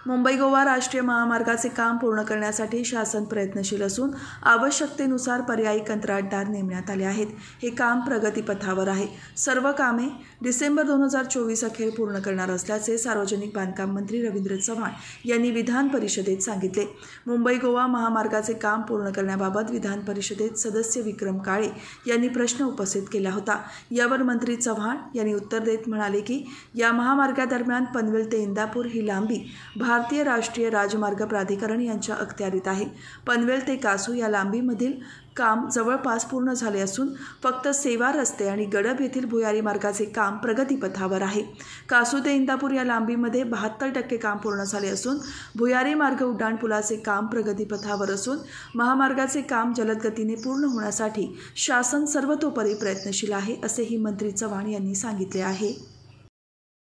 मुंबई गोवा राष्ट्रीय महामार्गाचे काम पूर्ण करण्यासाठी शासन प्रयत्नशील असून आवश्यकतेनुसार पर्यायी कंत्राटदार नेमण्यात आले आहेत. हे काम प्रगतीपथावर आहे. सर्व कामे डिसेंबर 2024 अखेर पूर्ण करणार असल्याचे सार्वजनिक बांधकाम मंत्री रवींद्र चव्हाण यांनी विधान परिषदेत सांगितले. मुंबई गोवा महामार्गाचे काम पूर्ण करण्याबाबत विधान परिषदेत सदस्य विक्रम काळे यांनी प्रश्न उपस्थित केला होता. यावर मंत्री चव्हाण यांनी उत्तर देत म्हणाले की या महामार्गादरम्यान पनवेल ते इंदापूर ही लांबी भारतीय राष्ट्रीय राजमार्ग प्राधिकरण यांच्या अखत्यारीत आहे. पनवेल ते कासू या लांबीमधील काम जवळपास पूर्ण झाले असून फक्त सेवा रस्ते आणि गडब येथील भुयारी मार्गाचे काम प्रगतीपथावर आहे. कासू ते इंदापूर या लांबीमध्ये 72% काम पूर्ण झाले असून भुयारी मार्ग उड्डाणपुलाचे काम प्रगतीपथावर असून महामार्गाचे काम जलद गतीने पूर्ण होण्यासाठी शासन सर्वतोपरी प्रयत्नशील आहे, असेही मंत्री चव्हाण यांनी सांगितले आहे.